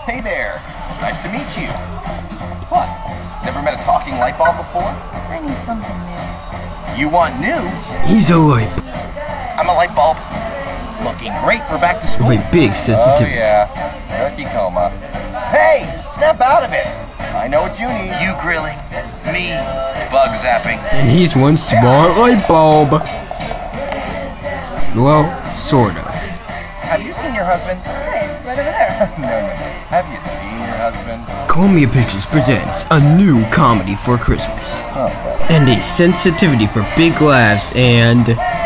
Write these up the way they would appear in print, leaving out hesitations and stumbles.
Hey there. Nice to meet you. What? Never met a talking light bulb before? I need something new. You want new? He's a light I'm a light bulb. Looking great for back to school. with a big sensitivity. Oh yeah, turkey coma. Hey, snap out of it. I know what you need. You grilling, me bug zapping. And he's one smart light bulb. Well, sort of. Have you seen your husband? Hey, right over there. No. Have you seen your husband? Call Me a Pictures presents a new comedy for Christmas. Oh. And a sensitivity for big laughs and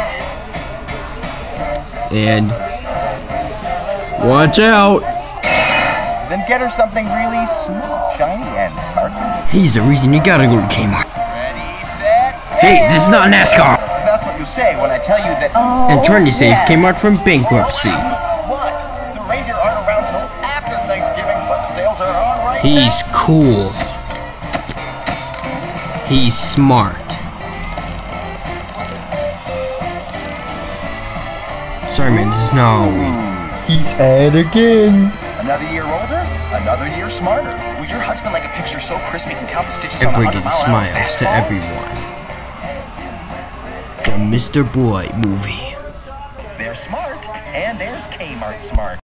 watch out! Then get her something really small, shiny, and sarky. He's the reason you gotta go to Kmart. Ready, set, Hey, this is not NASCAR! So that's what you say when I tell you that. And trying to save Kmart from bankruptcy. What? The reindeer aren't around till after Thanksgiving, but the sales are on right He's cool. He's smart. Sorry man, this is not Halloween. He's at again. Another year older, another year smarter. Will your husband like a picture so crisp he can count the stitches on a Bringing 100-mile-an-hour smiles to fastball? everyone. The Mr. Bluelight movie. They're smart, and there's Kmart smart.